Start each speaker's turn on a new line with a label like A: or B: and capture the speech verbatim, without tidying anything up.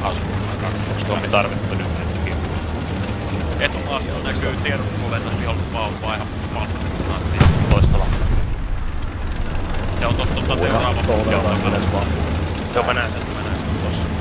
A: asumaan kaksi.
B: Onks tuommi tarvittu nyt nytkin?
A: Etumaassa näkyy tiedustelulennot vihollisen valvaa ihan vastattuna.
B: Loistavaa.
A: Se on totta seuraava.
B: Joo, mä näen sen, mä näen sen tossa.